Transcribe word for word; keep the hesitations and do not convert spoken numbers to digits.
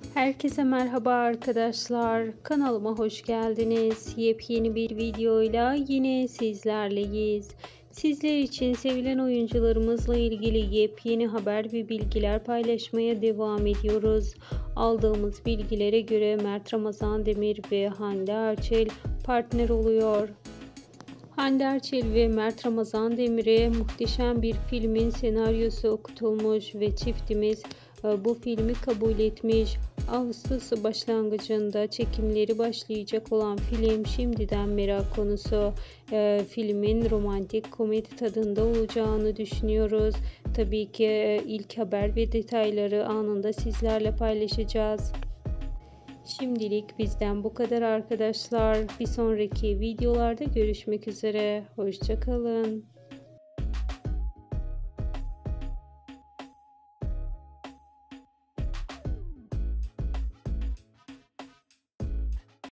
Herkese merhaba arkadaşlar. Kanalıma hoş geldiniz. Yepyeni bir videoyla yine sizlerleyiz. Sizler için sevilen oyuncularımızla ilgili yepyeni haber ve bilgiler paylaşmaya devam ediyoruz. Aldığımız bilgilere göre Mert Ramazan Demir ve Hande Erçel partner oluyor. Hande Erçel ve Mert Ramazan Demir'e muhteşem bir filmin senaryosu okutulmuş ve çiftimiz bu filmi kabul etmiş. Ağustos başlangıcında çekimleri başlayacak olan film şimdiden merak konusu. E, filmin romantik komedi tadında olacağını düşünüyoruz. Tabii ki e, ilk haber ve detayları anında sizlerle paylaşacağız. Şimdilik bizden bu kadar arkadaşlar. Bir sonraki videolarda görüşmek üzere. Hoşça kalın.